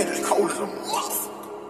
It's cold as a muff.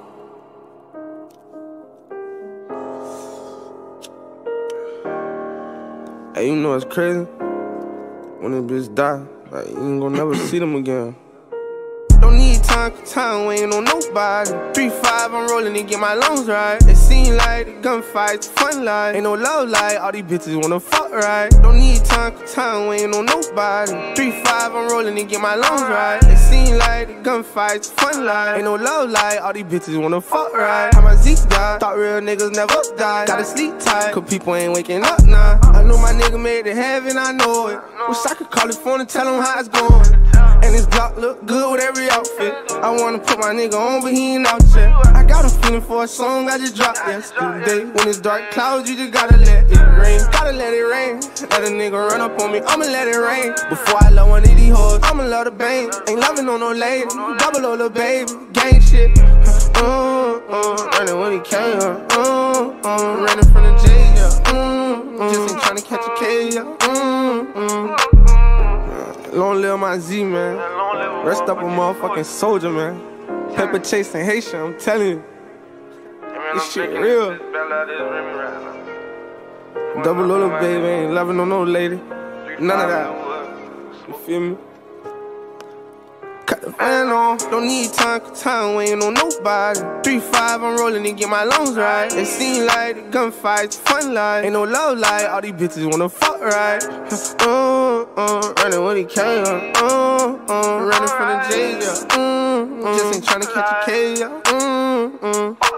Hey, you know it's crazy? When a bitch die, like, you ain't gonna never see them again. Don't need time, cause time waiting on nobody. 3-5, I'm rolling to get my lungs right. It seem like the gunfights fun like. Ain't no love like, all these bitches wanna fuck right. Don't need time, cause time waiting on nobody. 3-5, I'm rolling to get my lungs right. It seem like the gunfights fun like. Ain't no love like, all these bitches wanna fuck right. How my Zeke died, thought real niggas never die. Gotta sleep tight, cause people ain't waking up now. I know my nigga made it heaven, I know it. Wish I could call his phone and tell him how it's going. And his block look good with every outfit. I wanna put my nigga on, but he ain't out yet. I got a feeling for a song I just dropped yesterday. When it's dark clouds, you just gotta let it rain. Gotta let it rain. Let a nigga run up on me, I'ma let it rain. Before I love one of these hoes, I'ma love the bang. Ain't loving on no lady, double O the baby, gang shit. Running when he came, running from the jail, just ain't tryna catch a K, Long live my Z, man. Rest up a motherfucking soldier, man. Pepper chasing Haitian, I'm telling you. This shit real. Double little baby, ain't loving on no lady. None of that. You feel me? Cut the fan on. Don't need time, cause time waiting on nobody. 3-5, I'm rolling to get my lungs right. It seem like the gunfights fun like. Ain't no love like, all these bitches wanna fuck right. Running when he came, running from the jail, just ain't tryna catch a K,